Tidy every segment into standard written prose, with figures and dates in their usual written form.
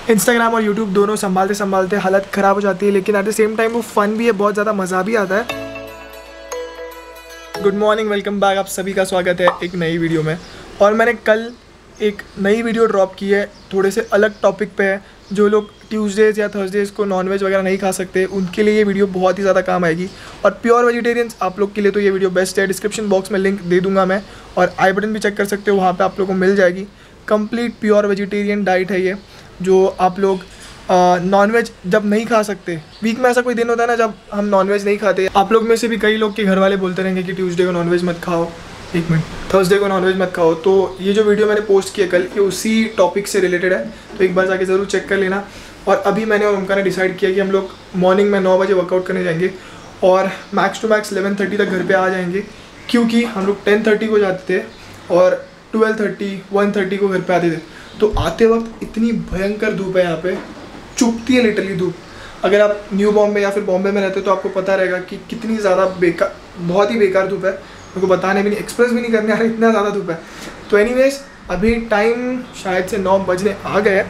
Instagram और YouTube दोनों संभालते संभालते हालत ख़राब हो जाती है, लेकिन एट द सेम टाइम वो फ़न भी है, बहुत ज़्यादा मज़ा भी आता है। गुड मॉर्निंग, वेलकम बैक, आप सभी का स्वागत है एक नई वीडियो में। और मैंने कल एक नई वीडियो ड्रॉप की है, थोड़े से अलग टॉपिक पे है। जो लोग ट्यूसडेज़ या थर्सडेज़ को नॉनवेज वगैरह नहीं खा सकते, उनके लिए ये वीडियो बहुत ही ज़्यादा काम आएगी। और प्योर वेजिटेरियंस आप लोग के लिए तो ये वीडियो बेस्ट है। डिस्क्रिप्शन बॉक्स में लिंक दे दूँगा मैं, और आई बटन भी चेक कर सकते हो, वहाँ पर आप लोगों को मिल जाएगी। कंप्लीट प्योर वेजिटेरियन डाइट है ये, जो आप लोग नॉनवेज जब नहीं खा सकते, वीक में ऐसा कोई दिन होता है ना जब हम नॉनवेज नहीं खाते। आप लोग में से भी कई लोग के घर वाले बोलते रहेंगे कि ट्यूसडे को नॉनवेज मत खाओ, एक मिनट, थर्सडे को नॉनवेज मत खाओ। तो ये जो वीडियो मैंने पोस्ट किया कल, ये उसी टॉपिक से रिलेटेड है, तो एक बार जाके ज़रूर चेक कर लेना। और अभी मैंने और उनका ने डिसाइड किया कि हम लोग मॉर्निंग में 9 बजे वर्कआउट करने जाएंगे और मैक्स टू मैक्स 11:30 तक घर पर आ जाएंगे, क्योंकि हम लोग 10:30 को जाते थे और 12:30 1:30 को घर पे आते थे। तो आते वक्त इतनी भयंकर धूप है, यहाँ पे चुभती है लिटरली धूप। अगर आप न्यू बॉम्बे या फिर बॉम्बे में रहते हो तो आपको पता रहेगा कि कितनी ज़्यादा बेकार, बहुत ही बेकार धूप है। मेरे को बताने भी नहीं, एक्सप्रेस भी नहीं करने आ रहा, इतना ज़्यादा धूप है। तो एनीवेज अभी टाइम शायद से 9 बजने आ गए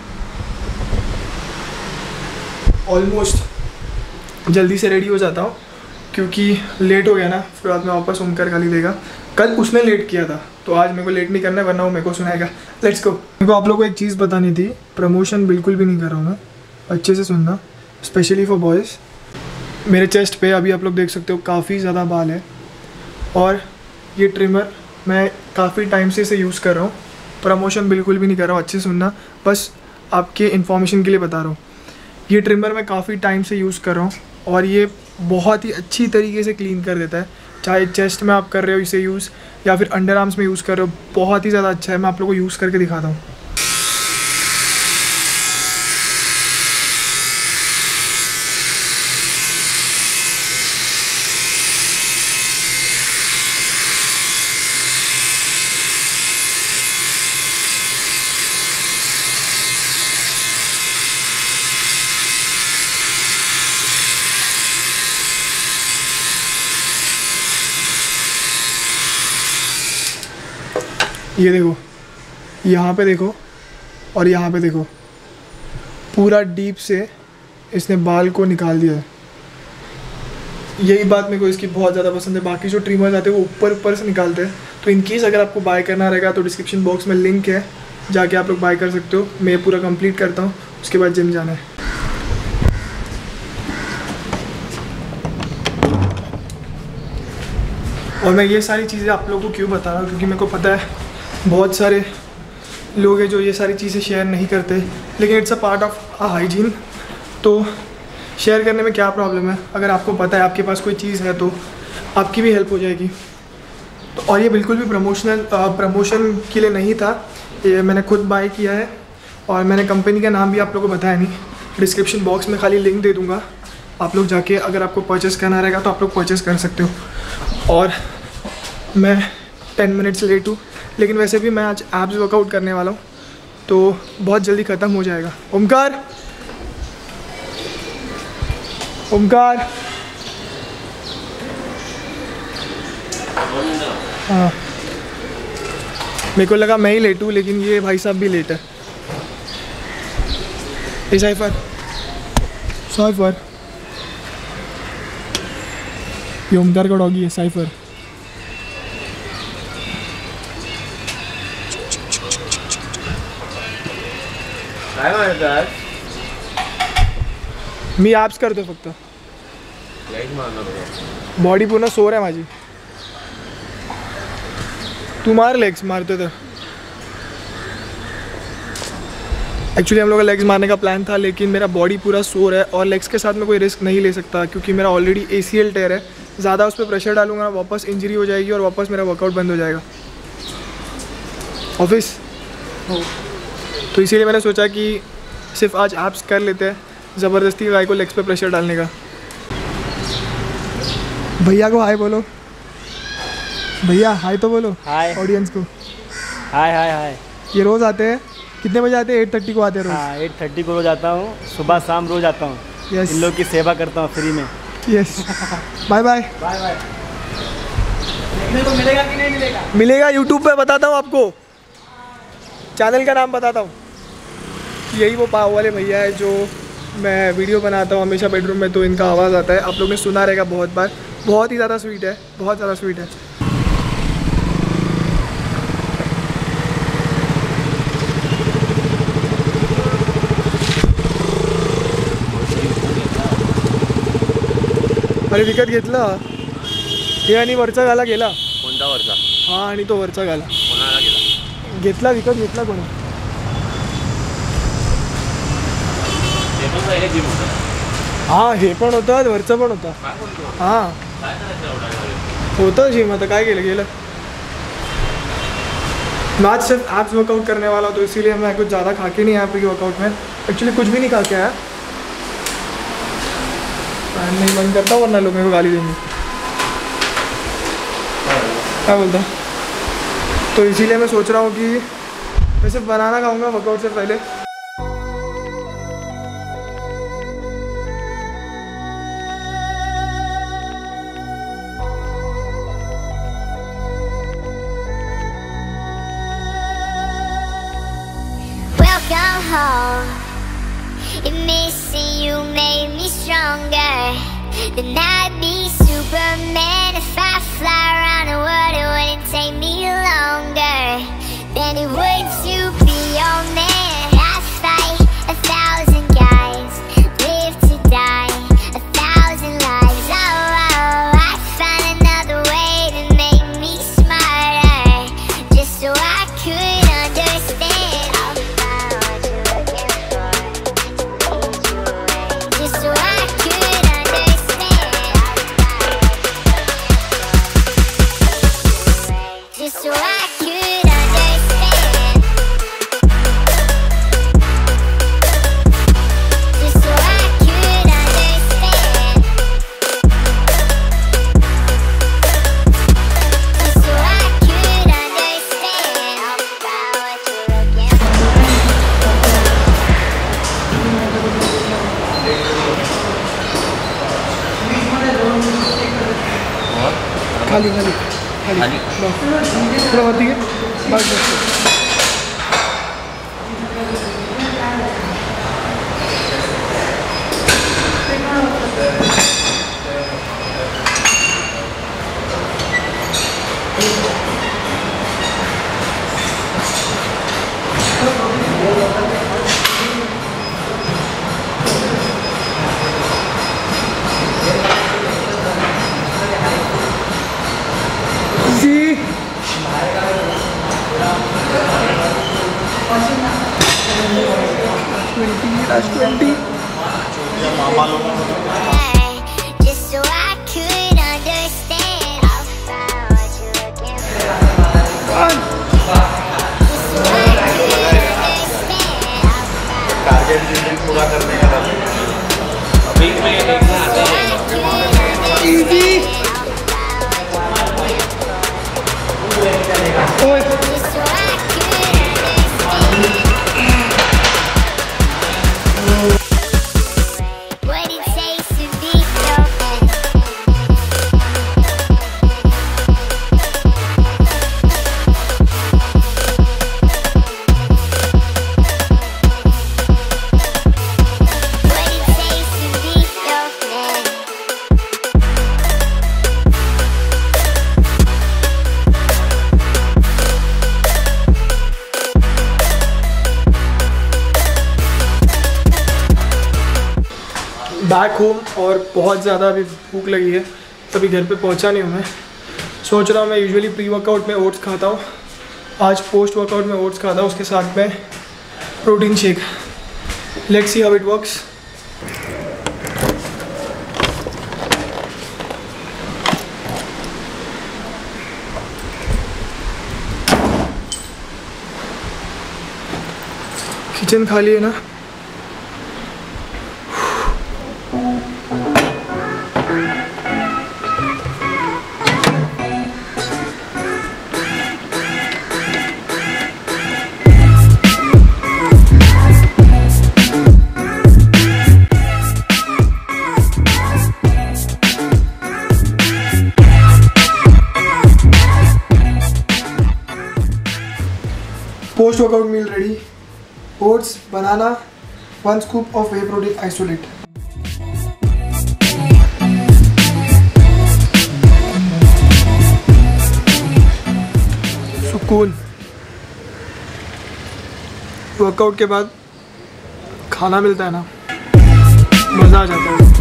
ऑलमोस्ट। जल्दी से रेडी हो जाता हूँ क्योंकि लेट हो गया ना, फिर बाद में वापस ओमकार गाली देगा। कल उसने लेट किया था तो आज मेरे को लेट नहीं करना है, वरना वो मेरे को सुनाएगा। Let's go. मेरे को आप लोगों को एक चीज़ बतानी थी, प्रमोशन बिल्कुल भी नहीं कर रहा हूँ मैं, अच्छे से सुनना, स्पेशली फॉर बॉयज़। मेरे चेस्ट पे अभी आप लोग देख सकते हो काफ़ी ज़्यादा बाल है, और ये ट्रिमर मैं काफ़ी टाइम से इसे यूज़ कर रहा हूँ। प्रमोशन बिल्कुल भी नहीं कर रहा हूँ, अच्छे से सुनना, बस आपके इन्फॉर्मेशन के लिए बता रहा हूँ। ये ट्रिमर मैं काफ़ी टाइम से यूज़ कर रहा हूँ और ये बहुत ही अच्छी तरीके से क्लीन कर देता है। चाहे चेस्ट में आप कर रहे हो इसे यूज़ या फिर अंडर आर्म्स में यूज़ कर रहे हो, बहुत ही ज़्यादा अच्छा है। मैं आप लोगों को यूज़ करके दिखाता हूँ। ये देखो, यहाँ पे देखो और यहाँ पे देखो, पूरा डीप से इसने बाल को निकाल दिया है। यही बात मेरे को इसकी बहुत ज़्यादा पसंद है। बाकी जो ट्रिमर्स आते हैं वो ऊपर ऊपर से निकालते हैं। तो इनकेस अगर आपको बाय करना रहेगा तो डिस्क्रिप्शन बॉक्स में लिंक है, जाके आप लोग बाय कर सकते हो। मैं पूरा कंप्लीट करता हूँ, उसके बाद जिम जाना है। और मैं ये सारी चीज़ें आप लोगों को क्यों बता रहा हूँ, क्योंकि मेरे को पता है बहुत सारे लोग हैं जो ये सारी चीज़ें शेयर नहीं करते, लेकिन it's a part of a hygiene. तो शेयर करने में क्या प्रॉब्लम है? अगर आपको पता है, आपके पास कोई चीज़ है, तो आपकी भी हेल्प हो जाएगी। तो और ये बिल्कुल भी प्रमोशन के लिए नहीं था, ये मैंने खुद बाय किया है। और मैंने कंपनी का नाम भी आप लोगों को बताया नहीं, डिस्क्रिप्शन बॉक्स में खाली लिंक दे दूँगा, आप लोग जाके अगर आपको परचेज़ करना रहेगा तो आप लोग परचेज़ कर सकते हो। और मैं 10 मिनट्स लेट हूँ, लेकिन वैसे भी मैं आज एब्स वर्कआउट करने वाला हूँ, तो बहुत जल्दी ख़त्म हो जाएगा। ओमकार, ओमकार, हाँ, मेरे को लगा मैं ही लेट हूँ, लेकिन ये भाई साहब भी लेट है। ये साइफर, ये ओमकार का डॉगी है साइफर। मी ॲप्स करतो फक्त, बॉडी पूर्ण सोर आहे माझी। तू मार लेग्स, मारते तो एक्चुअली हम लोग का लेग्स मारने का प्लान था, लेकिन मेरा बॉडी पूरा सोर है और लेग्स के साथ मैं कोई रिस्क नहीं ले सकता, क्योंकि मेरा ऑलरेडी ACL टेयर है। ज़्यादा उस पर प्रेशर डालूंगा वापस इंजरी हो जाएगी और वापस मेरा वर्कआउट बंद हो जाएगा ऑफिस। तो इसीलिए मैंने सोचा कि सिर्फ आज एब्स कर लेते हैं, ज़बरदस्ती गाय को लेग्स पे प्रेशर डालने का। भैया को हाय बोलो, भैया हाय तो बोलो, हाय ऑडियंस को, हाय हाय हाय। ये रोज़ आते हैं, कितने बजे आते हैं? 8:30 को आते हैं रोज़। हाँ 8:30 को रोज़ आता हूँ, सुबह शाम रोज़ आता हूँ। यस, इन लोग की सेवा करता हूँ फ्री में। Yes, bye bye bye bye. देखने को मिलेगा कि नहीं मिलेगा? मिलेगा, यूट्यूब पे बताता हूँ आपको, चैनल का नाम बताता हूँ। यही वो पाव वाले भैया है जो मैं वीडियो बनाता हूँ हमेशा बेडरूम में, तो इनका आवाज़ आता है, आप लोग ने सुना रहेगा बहुत बार। बहुत ही ज़्यादा स्वीट है, बहुत ज़्यादा स्वीट है। अरे विकत घेतला हे आणि वरचा गाला गेला. कोणता वरचा? हा आणि तो वरचा गाला कोणाला गेला? घेतला, विकत घेतला कोणी. हां हे पण होतं, वरचं पण होतं. हां होतं जिम, आता काय केलं गेलं. मैं आज सिर्फ एब्स वर्कआउट करने वाला तो इसीलिए मैं कुछ ज़्यादा खा के नहीं आया प्री वर्कआउट में. एक्चुअली कुछ भी नहीं खा के आया, नहीं मन करता वरना लोग मेरे को गाली देंगे. क्या बोलता, तो इसीलिए मैं सोच रहा हूँ कि मैं सिर्फ बनाना खाऊंगा वर्कआउट से पहले. Welcome home. If missing you made me stronger, then I'd be Superman. If I fly around the world, it wouldn't take me longer than it would to be your man. I fight 1,000 guys, live to die 1,000 lives. Oh, I find another way to make me smarter, just so I could understand what you're looking for. Just so I could understand. Just so I could understand. Just so I could understand. Just so I could understand about what you're looking for. खाली खाली खाली थोड़ा वरती घे, बस बस. See? Just so I could understand about what you're looking for. Just so I could understand. Target जिंदगी पूरा करने का बीच में ये देखना आता है. Easy. ओए Just so I could understand. What it takes to be your man. What it takes to be your man. Back home और बहुत ज़्यादा अभी भूख लगी है, अभी घर पे पहुंचा नहीं हूँ मैं. सोच रहा हूँ मैं यूजुअली प्री वर्कआउट में ओट्स खाता हूँ, आज पोस्ट वर्कआउट में ओट्स खाता हूँ, उसके साथ में protein shake. Let's see how it works. Kitchen खाली है ना. Post workout meal ready. Oats, banana, 1 scoop of whey protein isolate. सुकून। वर्कआउट के बाद खाना मिलता है ना, मज़ा आ जाता है।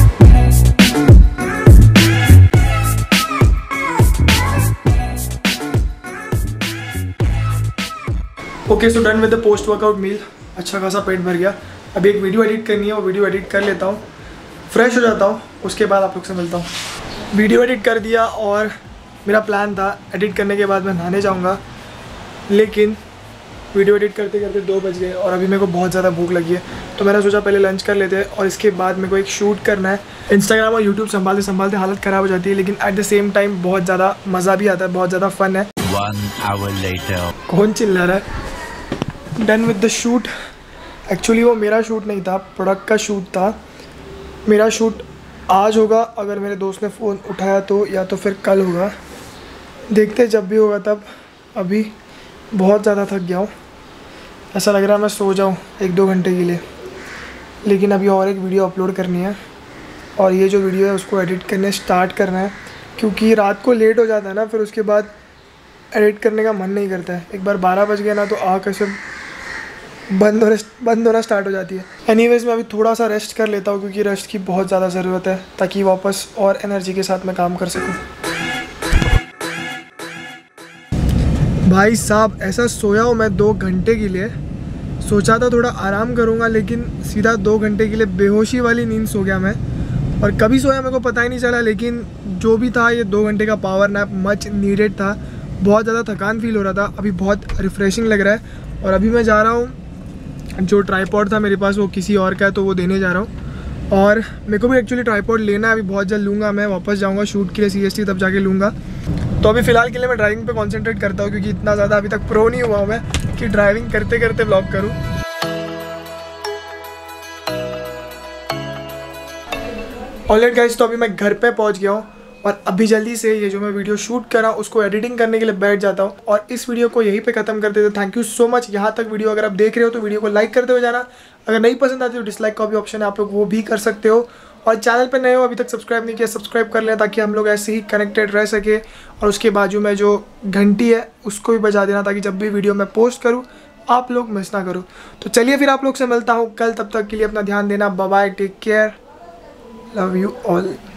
Okay, so done with the post workout meal. अच्छा खासा पेट भर गया। अभी एक वीडियो एडिट करनी है, वो वीडियो एडिट कर लेता हूँ, फ्रेश हो जाता हूँ, उसके बाद आप लोग से मिलता हूँ। वीडियो एडिट कर दिया और मेरा प्लान था एडिट करने के बाद मैं नहाने जाऊँगा, लेकिन वीडियो एडिट करते करते 2 बज गए और अभी मेरे को बहुत ज़्यादा भूख लगी है। तो मैंने सोचा पहले लंच कर लेते हैं और इसके बाद मेरे को एक शूट करना है। इंस्टाग्राम और यूट्यूब संभालते संभालते हालत ख़राब हो जाती है, लेकिन एट द सेम टाइम बहुत ज़्यादा मज़ा भी आता है, बहुत ज़्यादा फन है। 1 hour later. कौन चिल्ला रहा है? Done with the shoot. Actually वो मेरा शूट नहीं था, प्रोडक्ट का शूट था। मेरा शूट आज होगा, अगर मेरे दोस्त ने फ़ोन उठाया तो, या तो फिर कल होगा, देखते जब भी होगा तब। अभी बहुत ज़्यादा थक गया हूँ, ऐसा लग रहा है मैं सो जाऊँ 1-2 घंटे के लिए, लेकिन अभी और एक वीडियो अपलोड करनी है और ये जो वीडियो है उसको एडिट करने स्टार्ट करना है, क्योंकि रात को लेट हो जाता है ना, फिर उसके बाद एडिट करने का मन नहीं करता है। एक बार 12 बज गया ना तो आँख ऐसे बंद होना स्टार्ट हो जाती है। एनीवेज मैं अभी थोड़ा सा रेस्ट कर लेता हूँ, क्योंकि रेस्ट की बहुत ज़्यादा ज़रूरत है, ताकि वापस और एनर्जी के साथ मैं काम कर सकूँ। भाई साहब, ऐसा सोया हूँ मैं 2 घंटे के लिए। सोचा था थोड़ा आराम करूँगा, लेकिन सीधा 2 घंटे के लिए बेहोशी वाली नींद सो गया मैं। और कभी सोया मेरे को पता ही नहीं चला, लेकिन जो भी था ये 2 घंटे का पावर नैप मच नीडेड था। बहुत ज़्यादा थकान फील हो रहा था, अभी बहुत रिफ़्रेशिंग लग रहा है। और अभी मैं जा रहा हूँ, जो ट्राइपॉड था मेरे पास वो किसी और का है, तो वो देने जा रहा हूँ। और मेरे को भी एक्चुअली ट्राइपॉड लेना है, अभी बहुत जल्द लूँगा। मैं वापस जाऊँगा शूट के लिए CST, तब जाके लूँगा। तो अभी फ़िलहाल के लिए मैं ड्राइविंग पे कंसंट्रेट करता हूँ, क्योंकि इतना ज़्यादा अभी तक प्रो नहीं हुआ हूँ मैं कि ड्राइविंग करते करते व्लॉग करूँ। ऑलराइट गाइस, तो अभी मैं घर पे पहुँच गया हूँ और अभी जल्दी से ये जो मैं वीडियो शूट कर रहा हूँ उसको एडिटिंग करने के लिए बैठ जाता हूँ और इस वीडियो को यहीं पे ख़त्म कर देते। Thank you so much. यहाँ तक वीडियो अगर आप देख रहे हो तो वीडियो को लाइक करते हुए जाना। अगर नहीं पसंद आती तो डिसलाइक का भी ऑप्शन है, आप लोग वो भी कर सकते हो। और चैनल पे नए हो, अभी तक सब्सक्राइब नहीं किया, सब्सक्राइब कर लें ताकि हम लोग ऐसे ही कनेक्टेड रह सके। और उसके बाजू में जो घंटी है उसको भी बजा देना, ताकि जब भी वीडियो मैं पोस्ट करूँ आप लोग मिस ना करो। तो चलिए फिर आप लोग से मिलता हूँ कल, तब तक के लिए अपना ध्यान देना। Bye bye, take care, love you all.